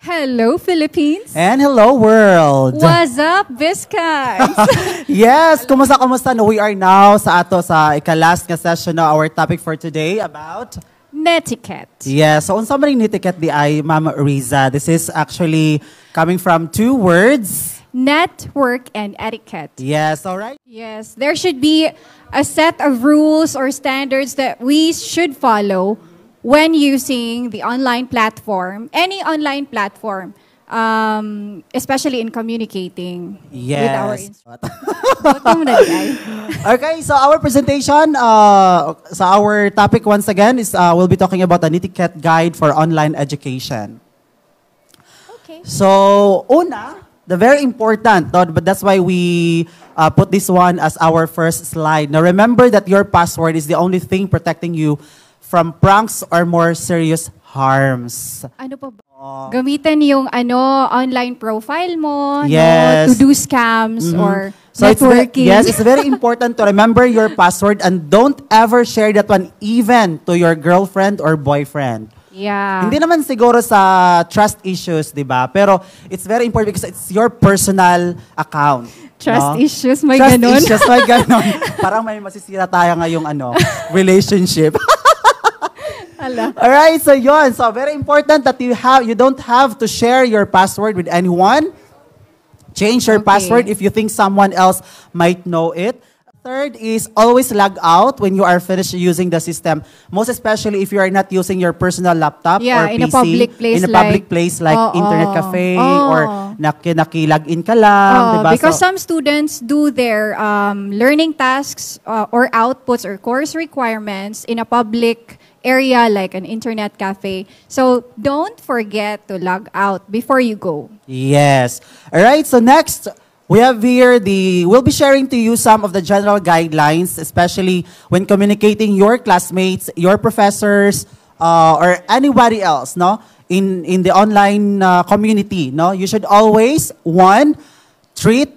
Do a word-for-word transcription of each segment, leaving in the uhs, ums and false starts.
Hello, Philippines! And hello, world! What's up, Viscans? Yes, kumusta, kumusta? No, we are now sa ato sa ika-last nga session na our topic for today about Netiquette. yes, so unsa man netiquette di ay Mama Riza. This is actually coming from two words. Network and etiquette. Yes, all right. Yes, there should be a set of rules or standards that we should follow when using the online platform, any online platform, um, especially in communicating Yes. with our instructors. Okay, so our presentation, uh, so our topic once again is uh, we'll be talking about an etiquette guide for online education. Okay. So, una, the very important, no, but that's why we uh, put this one as our first slide. Now, remember that your password is the only thing protecting you from pranks or more serious harms. Ano pa ba? Gamitan yung ano online profile mo, Yes. no, to do scams Mhm. or So it's ve- networking. yes, it's very important to remember your password and don't ever share that one even to your girlfriend or boyfriend. Yeah. Hindi naman siguro sa trust issues, di ba? Pero it's very important because it's your personal account. Trust no? issues, may Trust ganun. issues, may ganon. Parang may masisira tayo ngayong ano, relationship. Ala. Alright, so yun. So very important that you have, you don't have to share your password with anyone. Change your Okay. password if you think someone else might know it. Third is always log out when you are finished using the system. Most especially if you are not using your personal laptop Yeah, or in P C. a public place in a public like- place like Oo. internet cafe Oo. or naki, naki-log-in ka lang. Uh, diba? because So, some students do their um, learning tasks uh, or outputs or course requirements in a public area like an internet cafe. So don't forget to log out before you go. yes. Alright, so next, we have here the, we'll be sharing to you some of the general guidelines, especially when communicating your classmates, your professors, uh, or anybody else, no? In, in the online uh, community, no? You should always, one, treat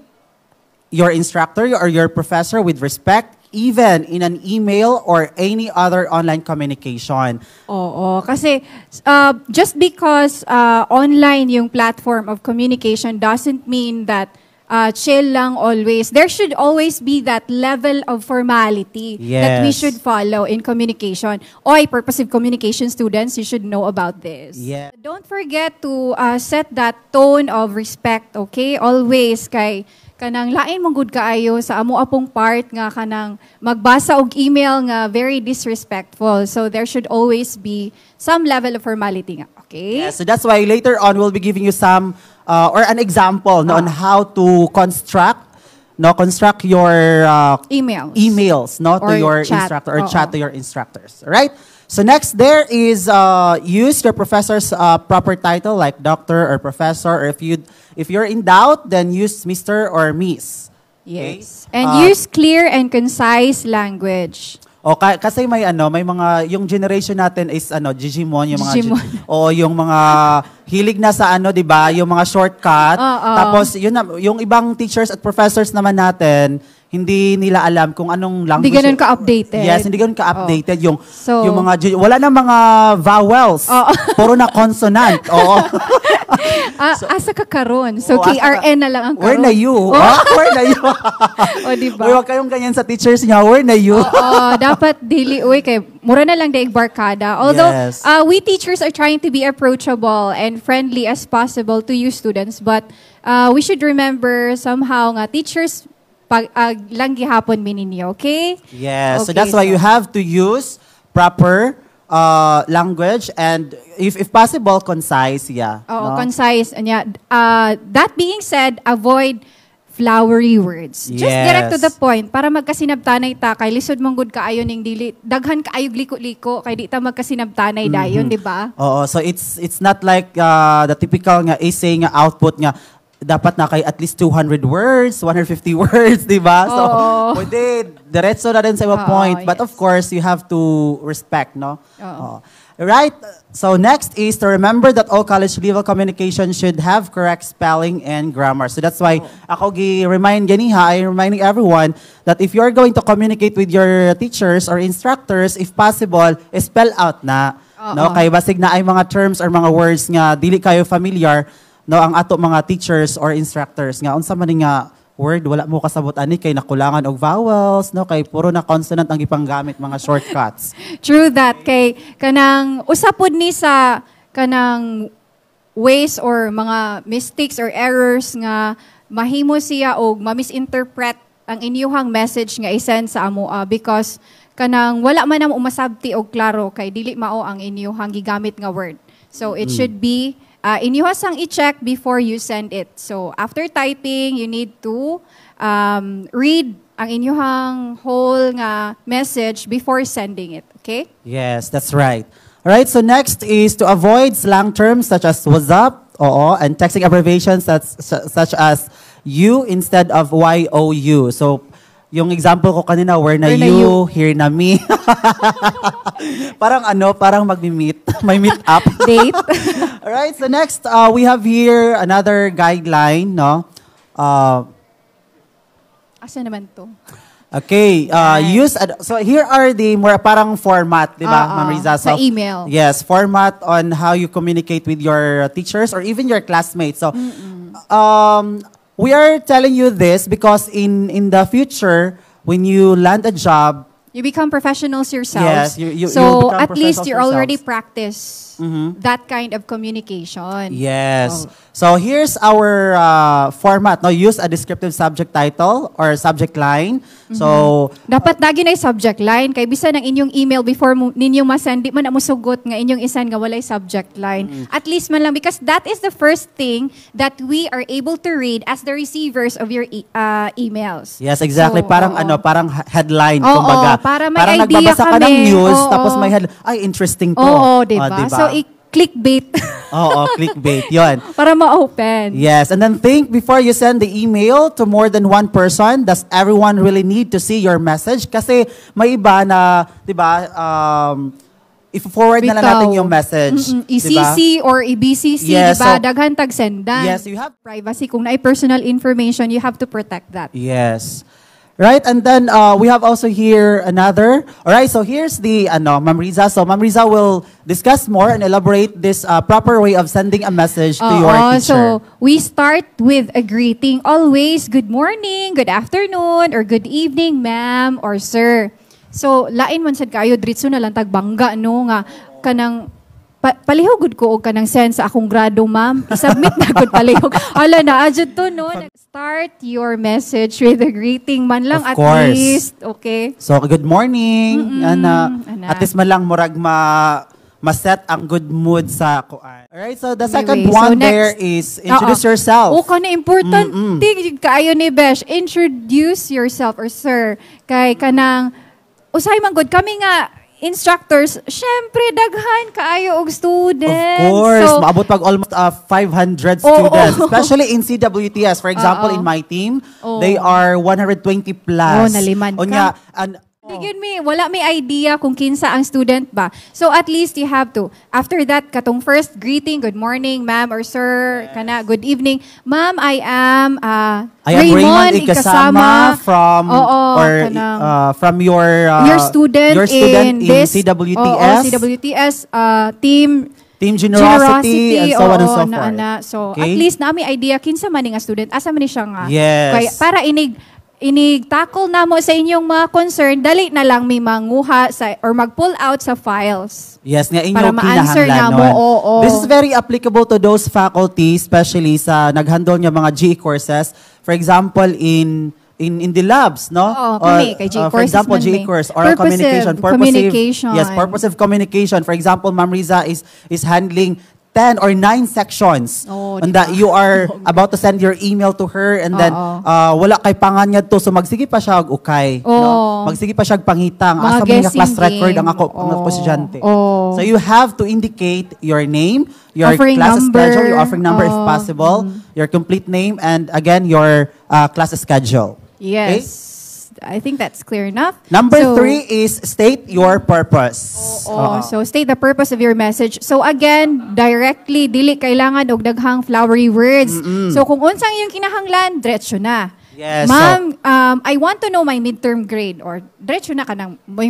your instructor or your professor with respect, even in an email or any other online communication. Oo, kasi uh, just because uh, online yung platform of communication doesn't mean that uh, chill lang always. There should always be that level of formality that we Yes. should follow in communication. Oy, purposive communication students, you should know about this. Yeah. Don't forget to uh, set that tone of respect, okay? Always kay kanang lain mong good kaayo sa amo apong part nga kanang magbasa og email nga very disrespectful. So there should always be some level of formality nga, okay? Yeah, so that's why later on we'll be giving you some uh, or an example no, on Ah. how to construct no construct your uh, Emails. emails no to Or your chat. instructor or Oo. chat to your instructors. All right? So next there is uh, use your professor's uh, proper title like doctor or professor, or if you if you're in doubt then use Mister or Miss. Yes. And Uh, use clear and concise language. O ka- kasi may ano, may mga yung generation natin is ano, Digimon, yung mga Digimon. gi- o yung mga hilig na sa ano, 'di ba? Yung mga shortcut. Oo. Tapos yun na, yung ibang teachers at professors naman natin, hindi nila alam kung anong language. Hindi ganun ka-updated. Yes, hindi ganun ka-updated yung So- yung mga gi- wala na mga vowels. Oo. Puro na consonant. Oo. Ah, asa ka karon? So Oo, asa K R N na lang ang karon. Where na you? Oh, Ah, where na you? o di ba? Uy, wag kayong ganyan sa teachers niya. Where na you? Oo, dapat dili uy kay mura na lang daig barkada. Although Yes. uh, we teachers are trying to be approachable and friendly as possible to you students, but uh, we should remember somehow nga teachers pag uh, lang gihapon mi ninyo, okay? Yes, so Okay, that's why so- you have to use proper uh, language and if if possible concise, yeah. Oo, no? concise. Anya, uh, that being said, avoid flowery words. Just Yes. direct to the point para magkasinabtanay ta kay lisod mong good kaayo ning dili daghan kaayog liko-liko kay di ta magkasinabtanay dayon, di ba? Oo, so it's it's not like uh, the typical nga essay nga output nga dapat na kay at least two hundred words, one hundred fifty words, di ba? So, Oo. pwede, diretso na rin sa iba Oo, point. But yes. of course, you have to respect, no? Oo. Oo. Right? So next is to remember that all college level communication should have correct spelling and grammar. So that's why ako gi-remind ganiha, I'm reminding everyone that if you're going to communicate with your teachers or instructors, if possible, spell out na. No, kay basig na ay mga terms or mga words nga dili kayo familiar, no, ang ato mga teachers or instructors nga unsa man nga word wala mo kasabot ani kay nakulangan og vowels, no, kay puro na consonant ang ipanggamit mga shortcuts. True that, kay kanang usapod ni sa kanang ways or mga mistakes or errors nga mahimo siya og ma-misinterpret ang inyuhang message nga i-send sa amo uh, because kanang wala man na umasabti og klaro kay dili mao ang inyuhang gigamit nga word. So it mm. should be uh, inyuha sang i-check before you send it. So after typing, you need to um, read ang inyuhang whole nga message before sending it. Okay? Yes, that's right. All right, so next is to avoid slang terms such as what's up, oo, and texting abbreviations such, such as you instead of Y O U. So yung example ko kanina, where na, where na you, you, here na me. Parang ano, parang mag-meet. May meet up. Date. Alright, so next, uh, we have here another guideline, no? Uh, Asa naman to? Okay, uh, use, ad- so here are the more parang format, di ba, uh, uh, Ma'am Riza? So, sa email. Yes, format on how you communicate with your teachers or even your classmates. So, Mm-mm. um, we are telling you this because in, in the future, when you land a job, you become professionals yourselves. Yes, you, you, so at least you're already practice mm-hmm. that kind of communication. Yes. Oh. So here's our uh, format. Now use a descriptive subject title or subject line. Mm-hmm. So dapat lagi na subject line kay bisan ang inyong email before mo, ninyong masend di man na musugot nga inyong isan nga walay subject line. Mm-hmm. At least man lang because that is the first thing that we are able to read as the receivers of your e- uh, emails. Yes, exactly. So, parang oh, ano, parang headline oh, kumbaga. Oh, para may parang idea nagbabasa kami. ka ng news oh, tapos oh. may headline. Ay, interesting to. Oo, oh, diba? Oh, diba? So i-clickbait. Oo, clickbait. Yun. Para ma-open. Yes, and then think before you send the email to more than one person, does everyone really need to see your message? Kasi may iba na, di ba, um, if-forward na lang natin yung message. Mm-mm. I-C C diba? Or i-B C C, yes, diba? So, Daghan tag-sendan. Yes, you have privacy. Kung na personal information, you have to protect that. Yes. Right, and then uh, we have also here another. All right, so here's the ano, Ma'am Riza. So Ma'am Riza will discuss more and elaborate this uh, proper way of sending a message to uh, your uh, teacher. So we start with a greeting. Always, good morning, good afternoon, or good evening, ma'am or sir. So lain man sad kayo dritso na lang tagbangga no nga kanang Pa- palihog ko og kanang sense sa akong grado, ma'am. I-submit na gud palihog. Ala na adjud to no. Start your message with a greeting man lang Of at course. least, okay? So good morning. Ana, Ana. at least man lang murag ma ma-set ang good mood sa kuan. All right, so the second Anyway, one so there next. is introduce Oo. yourself. O kana important tig kaayo ni Besh. Introduce yourself or sir kay kanang usay man gud kami nga instructors, syempre daghan kaayo og students. Of course, so, maabot pag almost uh, five hundred oh, students, oh. especially in C W T S. For example, Oh, oh. in my team, Oh. they are one hundred twenty plus. Oh, naliman ka. Onya, an, Bigyan mi, wala may idea kung kinsa ang student ba. So at least you have to. After that, katong first greeting, good morning, ma'am or sir, yes. Kana, good evening. Ma'am, I am uh, I am Raymond Ikasama from Oo, or uh, from your uh, your student, your student in, in this C W T S. Oo, oh, C W T S uh, team Team Generosity, Generosity and so on and oo, so na, forth. na. So Okay? at least na may idea kinsa man nga student, asa man ni siya nga. Yes. Kaya, para inig inig-tackle na mo sa inyong mga concern, dali na lang may manguha sa, or mag-pull out sa files. Yes, nga Para inyong ma-answer kinahanglan na mo, nun. oo, oo. This is very applicable to those faculty, especially sa naghandle niya mga G E courses. For example, in in in the labs, no? Oo, kami, kay G E uh, for courses example, man G E may. course, oral Purposive communication, purposive, communication. yes, purposive communication. For example, Ma'am Riza is is handling ten or nine sections Oh, and diba? that you are about to send your email to her and then Oo. uh, wala kay panganyad to so magsige pa siya og ukay Oo. no magsige pa siya og pangitang Mga asa man nga class guessing record ang game. ako ang ako Oo. estudyante. Oo. So you have to indicate your name, your Offering class number. schedule, your offering number if Oo. possible, your complete name, and again, your uh, class schedule. Yes. I think that's clear enough. Number So, three is state your purpose. Oh, Oo. so state the purpose of your message. So again, directly dili kailangan og daghang flowery words. So kung unsang iyong kinahanglan, diretso na. Yes, Ma'am, um, I want to know my midterm grade or diretso na kanang moingog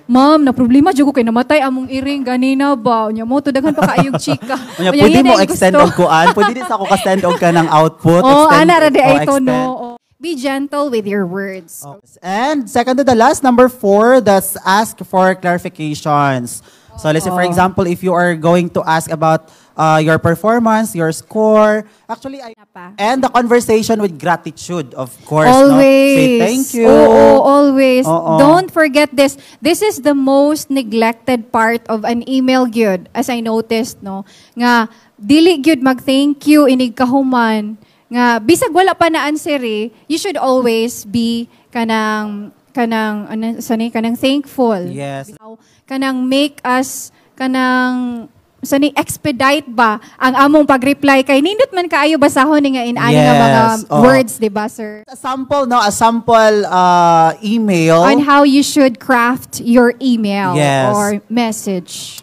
Ma'am, na problema jud ko kay namatay among iring ganina ba. Unya mo to daghan pa kaayong chika. Unya Unya, pwede yan mo ang extend gusto. og kuan, pwede din sa ako ka-send og kanang output, Oh, extend, ana ra di o ay to extend. no. Oh. Be gentle with your words. And second to the last, number four, that's ask for clarifications. So let's say, for example, if you are going to ask about uh, your performance, your score, actually, I, and the conversation with gratitude, of course. Always. No? Say thank you. Oo, always. Oo. Don't forget this. This is the most neglected part of an email gyud, as I noticed, no? Nga, dili gyud mag-thank you, inig kahuman. Nga, bisag wala pa na answer eh, you should always be kanang, kanang, ano, sani, kanang thankful. Yes. Kanang make us, kanang, sani, expedite ba ang among pag-reply kay nindot man kaayo basahon ni nga inani Yes. nga mga Oo. words, di ba, sir? A sample, no? A sample uh, email. On how you should craft your email Yes. or message.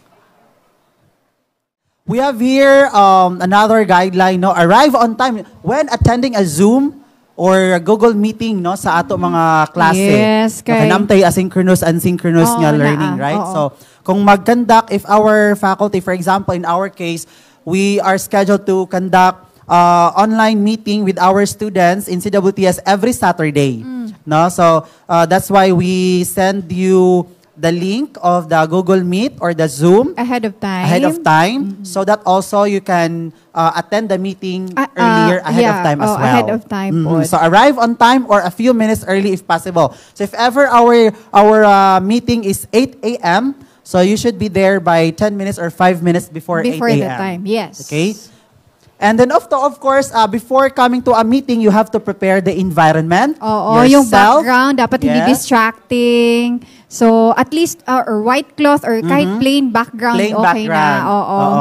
We have here um, another guideline, no? Arrive on time when attending a Zoom or a Google meeting, no? Sa ato mga klase. Yes, kay- Nakanamtay asynchronous, asynchronous Oo, nga naa. learning, right? Oo. So, kung mag-conduct, if our faculty, for example, in our case, we are scheduled to conduct uh, online meeting with our students in C W T S every Saturday. Mm. No? So, uh, that's why we send you the link of the Google Meet or the Zoom Ahead of time. ahead of time, so that also you can uh, attend the meeting Ah, ah, earlier ahead yeah, of time as oh, well. ahead of time po. So arrive on time or a few minutes early if possible. So if ever our our uh, meeting is eight a m, so you should be there by ten minutes or five minutes before, Before eight a m. the time, yes. Okay? And then of, the, of course, uh, before coming to a meeting, you have to prepare the environment, Oo, yung yourself. background dapat hindi Yes. distracting. So, at least, uh, or white cloth or kahit plain background, Plain okay background. na. Oo. Oo.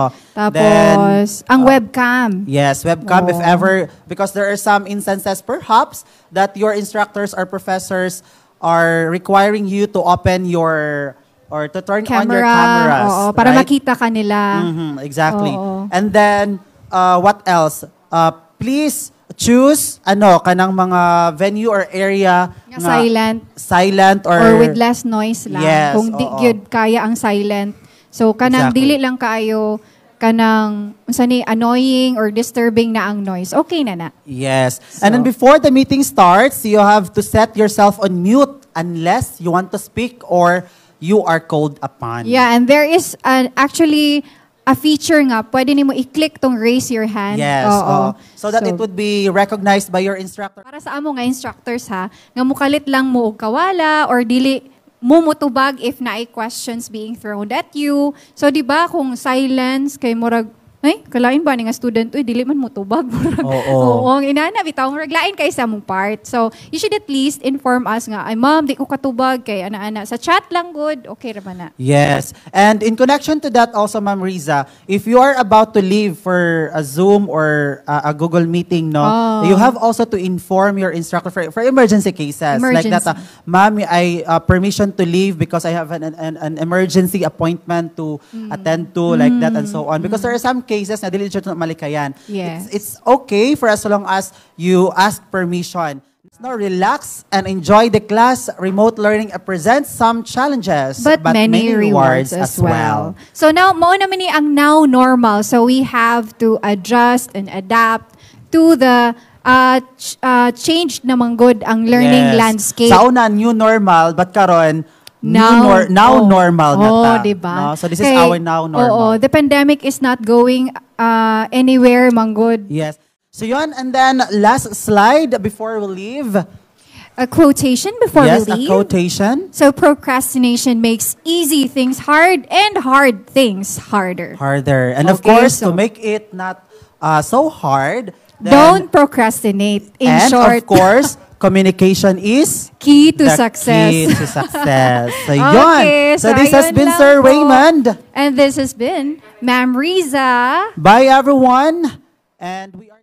Tapos, Then, ang uh, webcam. Yes, webcam if Oo. ever, because there are some instances perhaps that your instructors or professors are requiring you to open your or to turn on your Camera. cameras. Oo, para right? makita ka nila. Mhm, exactly. Oo. And then, uh, what else? Uh, please choose ano kanang mga venue or area Nga silent. silent or, Or with less noise lang. Yes, Kung di oo. gyud kaya ang silent. So, kanang Exactly. dili lang kaayo, kanang, unsa ni, annoying or disturbing na ang noise. Okay na na. Yes. And then before the meeting starts, you have to set yourself on mute unless you want to speak or you are called upon. Yeah, and there is an, actually a feature nga, pwede nimo i-click tong raise your hand. Yes. Oo. oo. So that it would be recognized by your instructor. Para sa amo nga instructors ha, nga mukalit lang mo og kawala or dili mo mutubag if naay questions being thrown at you. So di ba kung silence kay murag ay, kalain ba ni nga student, uy, dili man mo tubag. Oo. Oo, ang inana, bitaw, raglain kay sa mong part. So, you should at least inform us nga, ay ma'am, di ko katubag, kay ana-ana. Sa chat lang, good, okay raman na. Yes. And in connection to that also, Ma'am Riza, if you are about to leave for a Zoom or uh, a Google meeting, no, Oh. you have also to inform your instructor for, for emergency cases. Like that, uh, Emergency. ma'am, I uh, permission to leave because I have an, an, an emergency appointment to Mm. attend to, like that and so on. Because there are some cases na dili siya malikayan. Yes. It's, it's okay for as long as you ask permission. Now relax and enjoy the class. Remote learning presents some challenges, But, many, rewards, as well. well. So now, mao naman ni ang now normal. So we have to adjust and adapt to the uh, ch- uh, changed naman good ang learning Yes. landscape. Sa una, new normal, but karon new Now, nor- now oh, normal na oh, ta. diba? No? So this is Kay- our now normal. Oo, the pandemic is not going uh, anywhere, manggod. Yes. So yun, and then last slide before we leave. A quotation before yes, we a leave. quotation. So procrastination makes easy things hard and hard things harder. Harder. And of Okay, course, so- to make it not uh, so hard, then, Don't procrastinate. In and short, of course, communication is key to the success. key to success. So, Okay, yun. So, so this has ayun been lang Sir po. Raymond. And this has been Ma'am Riza. Bye, everyone. And we are